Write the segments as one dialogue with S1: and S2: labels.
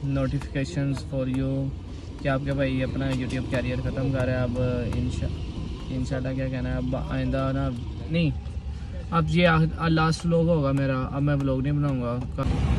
S1: Notifications for you कि आपके भाई अपना यूट्यूब कैरियर ख़त्म कर रहे हैं। अब इंशाल्लाह क्या कहना है, अब आइंदा ना नहीं, अब ये लास्ट व्लॉग होगा मेरा। अब मैं व्लॉग नहीं बनाऊँगा।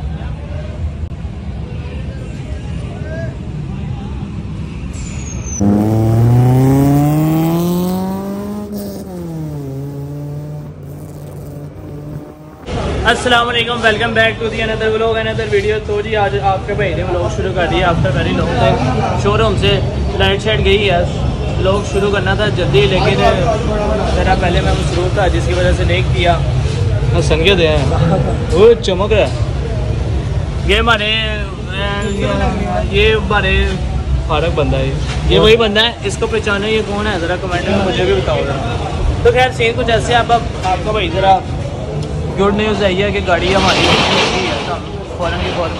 S1: अस्सलाम वालेकुम, welcome back to the another vlog another video. तो जी आज आपके भाई ने व्लॉग शुरू कर दिया after very long time. Showroom से लाइट शेड गई है, व्लॉग शुरू करना था जल्दी, लेकिन ज़रा पहले मैं मसरूफ था जिसकी वजह से नहीं किया। संगत है वो चमक रहा है। ये हमारे फारक बंदा है, ये वही बंदा है। इसको पहचानो, ये कौन है ज़रा कमेंट में मुझे भी बताओ। तो खैर सीन कुछ ऐसे, अब आपका भाई ज़रा गुड न्यूज़ आई है कि गाड़ी हमारी फ़ौरन की फ़ौरन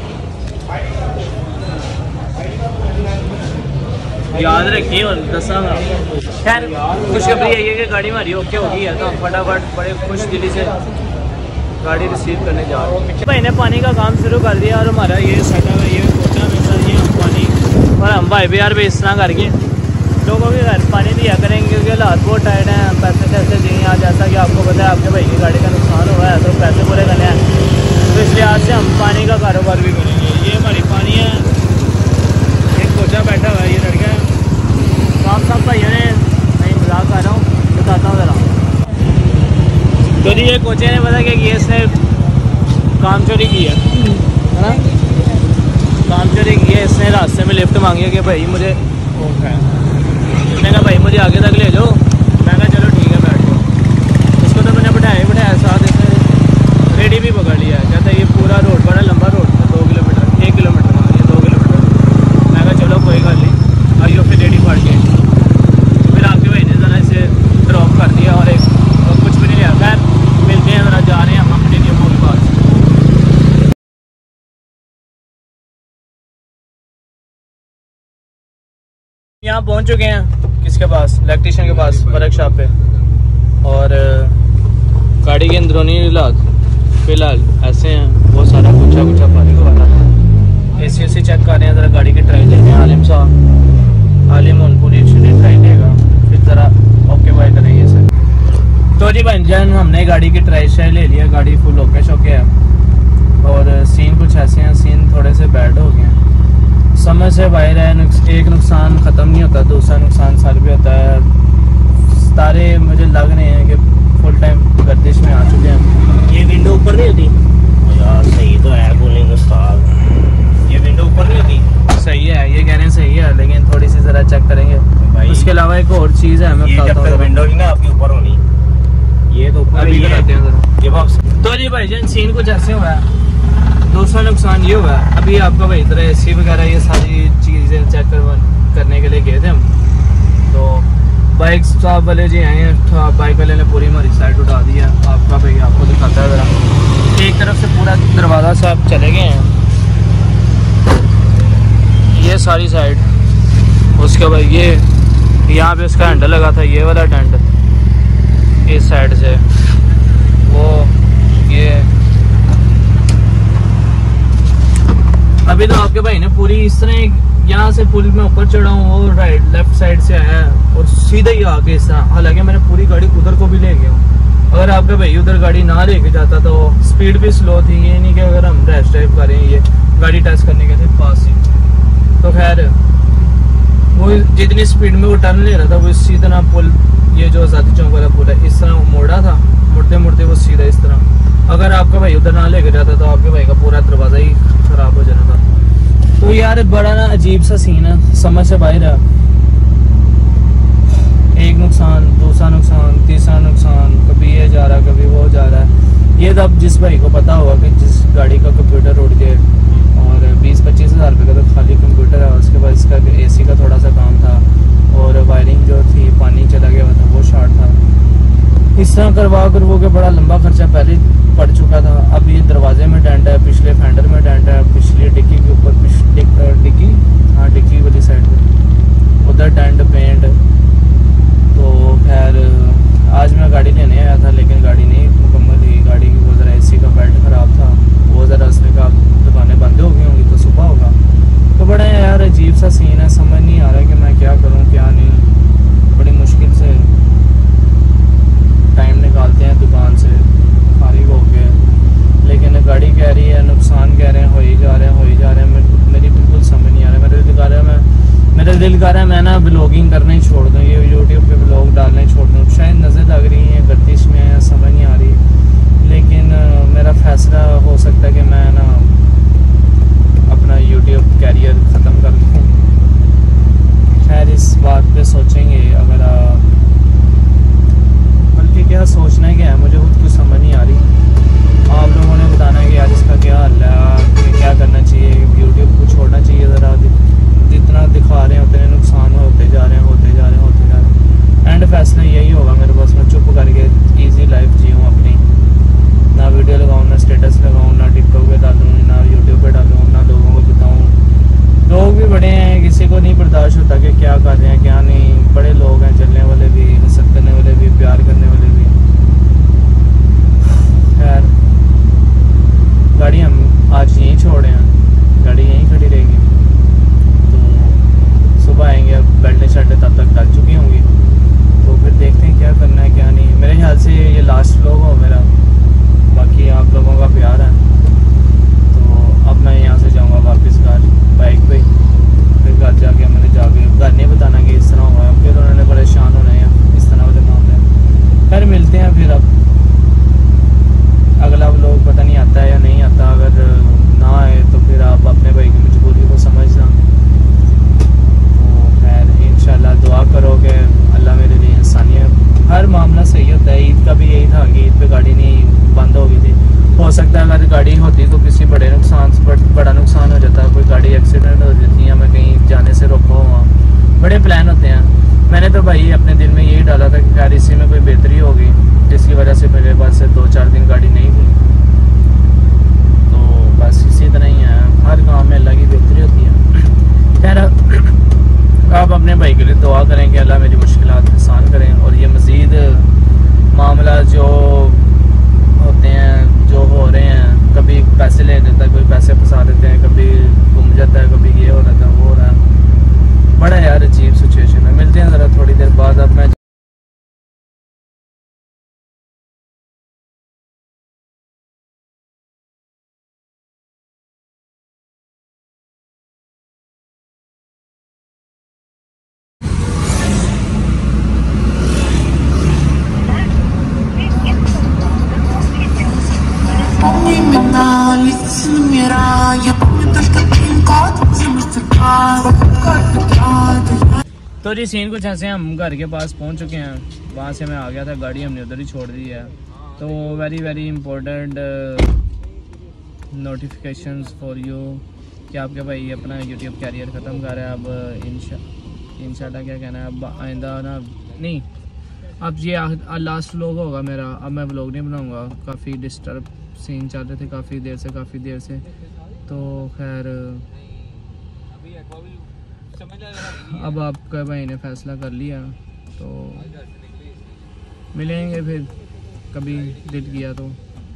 S1: याद रखिए और दसा। खैर खुशखबरी यही है कि गाड़ी हमारी ओके हो गई है, तो हम फटाफट बड़े खुश दिली से गाड़ी रिसीव करने जा रहे हैं। भाई ने पानी का काम शुरू कर दिया और हमारा ये सेटअप है, ये सोचा में सर ये हम पानी और हम भाई भी यार भी इस तरह करके लोगों के घर पानी दिया करेंगे क्योंकि हालात बहुत टाइट हैं। पैसे कैसे दिए आज, जैसा कि आपको पता है आपके भाई की गाड़ी का नुकसान हुआ है तो पैसे पूरे करने हैं, तो इस लिहाज से हम पानी का कारोबार भी करेंगे। ये हमारी पानी है, एक कोचा बैठा हुआ है, ये लड़का है। काम साहब भाइयों ने, मैं मजाक कर रहा हूँ, बताता हूँ ज़रा। तो जी ये कोचे ने पता कि ये इसने काम चोरी की है ना, काम चोरी की है। इसने रास्ते में लिफ्ट मांगी है कि भाई मुझे मैंने कहा भाई मुझे आगे तक ले जाओ। मैं कहा चलो ठीक है बैठ जाओ। इसको तो मैंने बिठाया साथ, इसने रेडी भी पकड़ लिया है। कहता है ये पूरा रोड बड़ा लंबा रोड था, 2 किलोमीटर 1 किलोमीटर मांगी 2 किलोमीटर। मैं कहा चलो कोई गल नहीं, आइयो फिर रेडी पड़ के फिर आपके भाई ने ज़रा इसे ड्रॉप कर दिया और कुछ भी नहीं लिया। खैर मिलते हैं, ज़रा जा रहे हैं हम स्टेडियम के पास। यहाँ पहुँच चुके हैं किसके पास, इलेक्ट्रिशियन के पास, वर्कशॉप पे। और गाड़ी के अंदरूनी हालात फिलहाल ऐसे हैं, बहुत सारा कुछ पानी को वाला। एसी चेक कर रहे हैं, ज़रा गाड़ी की ट्राई लेंगे। आलिम साहब, आलिम उन पूरी ट्राई लेगा, फिर ज़रा ओके बाय करेंगे सर। तो जी भाईजान हमने गाड़ी की ट्राई शाई ले लिया, गाड़ी फुल ओके शोके है। और सीन कुछ ऐसे हैं, सीन थोड़े से बैड हो गए हैं, समझ से बाहर है। एक नुकसान ख़त्म नहीं होता, दूसरा नुकसान सर भी होता है। तारे मुझे लग रहे हैं कि फुल टाइम गर्दिश में आ चुके हैं। ये विंडो ऊपर नहीं होती यार, सही तो है कूलिंग उस्ताद, ये विंडो ऊपर नहीं होती। सही है, ये कहने सही है, लेकिन थोड़ी सी ज़रा चेक करेंगे। उसके अलावा एक और चीज़ है, मैं बताता हूँ। विंडो ही ना आपकी ऊपर होनी, ये तो ऊपर ही रहते हैं ज़रा। तो जी भाईजान सीन कुछ ऐसे हुआ है। दूसरा नुकसान ये हुआ है, अभी आपका भाई इधर एसी वगैरह ये सारी चीज़ें चेक करने के लिए गए थे हम। तो बाइक साहब वाले जी आए हैं, बाइक वाले ने पूरी हमारी साइड उठा दी है। आपका भाई आपको दिखाता है ज़रा, एक तरफ से पूरा दरवाज़ा से आप चले गए हैं, ये सारी साइड। उसके बाद ये यहाँ पे उसका हैंडल लगा था, ये वाला डेंट इस साइड से, वो ये अभी तो आपके भाई ने पूरी इस तरह यहाँ से पुल में ऊपर चढ़ा हूँ और राइट लेफ्ट साइड से आया और सीधा ही आके इस तरह। हालांकि मैंने पूरी गाड़ी उधर को भी ले गया हूँ। अगर आपके भाई उधर गाड़ी ना लेके जाता तो स्पीड भी स्लो थी। ये नहीं कि अगर हम रैश ड्राइव करें, ये गाड़ी टेस्ट करने के थे पास ही। तो खैर वो जितनी स्पीड में वो टर्न ले रहा था वो इसी तरह पुल, ये जो आज़ादी चौक वाला पुल है, इस तरह मोड़ा था। मुड़ते मुड़ते वो सीधा इस तरह। अगर आपका भाई उधर ना लेके जाता तो आपके भाई का पूरा दरवाज़ा ही खराब हो जाना था। तो यार बड़ा ना अजीब सा सीन है, समझ से बाहर है। एक नुकसान, दूसरा नुकसान, तीसरा नुकसान, कभी ये जा रहा कभी वो जा रहा है। ये तब जिस भाई को पता होगा कि जिस गाड़ी का कंप्यूटर उड़ गए और 20-25 हज़ार रुपये का तो खाली कंप्यूटर है। उसके बाद इसका एसी का थोड़ा सा काम था और वायरिंग जो थी, पानी चला गया था, वो शॉर्ट था। इस तरह करवा के बड़ा लंबा खर्चा पहले पड़ चुका था। अब ये दरवाजे में डेंट है, पिछले फेंडर में डेंट है, पिछली डिक्की के ऊपर डिक्की वाली साइड पे उधर डेंट पेंट। तो खैर आज मैं गाड़ी लेने आया था लेकिन गाड़ी नहीं मुकम्मल हुई। गाड़ी की वो ज़रा एसी का बेल्ट ख़राब था, वो ज़रा उसने कहा दुकानें बंद हो गई होंगी तो कह रहे हैं हो ही जा रहे हैं, मेरी बिल्कुल समझ नहीं आ रहा। मेरा दिल कर रहा है मैं ना ब्लॉगिंग करना ही छोड़ दूँ, ये यूट्यूब पे ब्लॉग डालना ही छोड़ दूँ। शायद नज़र लग रही है गर्दिश में है, समझ नहीं आ रही, लेकिन मेरा फैसला हो सकता है कि मैं ना अपना यूट्यूब कैरियर ख़त्म कर दूँ। खैर इस बात पे सोचेंगे अगर बल्कि क्या सोचना है क्या है, मुझे खुद कुछ समझ नहीं आ रही। आप लोगों ने बताना है कि यार इसका क्या हल है, क्या करना चाहिए, यूट्यूब को छोड़ना चाहिए ज़रा, जितना दिखा रहे हैं उतने नुकसान होते जा रहे हैं। एंड फैसला यही होगा मेरे पास, मैं चुप करके इजी लाइफ जीऊँ अपनी, ना वीडियो लगाऊँ, ना स्टेटस लगाऊँ, ना टिकटॉक पे डालूँ, ना यूट्यूब पे डालूँ, ना लोगों को बताऊँ। लोग भी बड़े हैं, किसी को नहीं बर्दाश्त होता कि क्या कर रहे हैं क्या नहीं। बड़े लोग हैं, चलने वाले भी, हसद करने वाले भी, प्यार करने वाले भी। खैर गाड़ी हम आज यहीं छोड़े हैं, गाड़ी यहीं खड़ी रहेगी, तो सुबह आएंगे, अब बेल्टें शर्टें तब तक डल चुकी होंगी, तो फिर देखते हैं क्या करना है क्या नहीं। मेरे ख्याल से ये लास्ट व्लॉग हो मेरा, बाकी आप लोगों का प्यार है। तो अब मैं यहाँ से जाऊँगा वापस घर बाइक पे, फिर घर जाके मैंने घर नहीं बताना कि इस तरह हुआ, फिर उन्होंने परेशान होना है इस तरह वाले मामले। फिर मिलते हैं, फिर अब अगला व्लॉग पता नहीं आता है या नहीं आता, अगर ना आए तो फिर आप अपने भाई की मजबूरी को समझना। तो खैर इंशाल्लाह दुआ करो कि अल्लाह मेरे लिए इंसानियत, हर मामला सही होता है। ईद का भी यही था कि ईद पे गाड़ी नहीं बंद हो गई थी, हो सकता है अगर गाड़ी होती तो किसी बड़ा नुकसान हो जाता, कोई गाड़ी एक्सीडेंट हो जाती या मैं कहीं जाने से रोका हुआ, बड़े प्लान होते हैं। मैंने तो भाई अपने दिल में यही डाला था कि खैर इसी में कोई बेहतरी होगी, जिसकी वजह से मेरे पास से 2-4 दिन गाड़ी नहीं थी। तो बस इसी तरह ही है, हर काम में अल्लाह की बेहतरी होती है। खैर आप अपने भाई के लिए दुआ करें कि अल्लाह मेरी मुश्किलात आसान करें, और ये मज़ीद मामला जो होते हैं, जो हो रहे हैं, कभी पैसे ले देता है, कोई पैसे फंसा देते हैं, कभी घूम जाता है, कभी ये हो रहा था वो हो रहा है, बड़ा यार अजीब सिचुएशन है। मिलते हैं ज़रा थोड़ी देर बाद। अब मैं तो जी सीन कुछ ऐसे, हम घर के पास पहुंच चुके हैं, वहाँ से मैं आ गया था, गाड़ी हमने उधर ही छोड़ दी है। तो very important notifications for you कि आपके भाई अपना यूट्यूब कैरियर ख़त्म कर रहा है। अब इंशाल्लाह क्या कहना है, अब आइंदा ना नहीं, अब ये लास्ट व्लॉग होगा मेरा, अब मैं व्लॉग नहीं बनाऊँगा। काफ़ी डिस्टर्ब सीन चल रहे थे काफ़ी देर से, तो खैर अब आपका भाई ने फ़ैसला कर लिया, तो मिलेंगे फिर कभी दिल किया तो।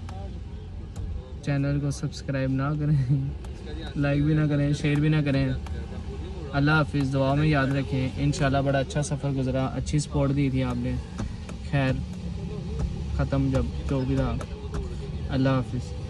S1: चैनल को सब्सक्राइब ना करें, लाइक भी ना करें, शेयर भी ना करें। अल्लाह हाफिज़, दुआ में याद रखें। इंशाल्लाह बड़ा अच्छा सफ़र गुजरा, अच्छी सपोर्ट दी थी आपने। खैर ख़त्म जब जो भी रहा, अल्लाह हाफिज़।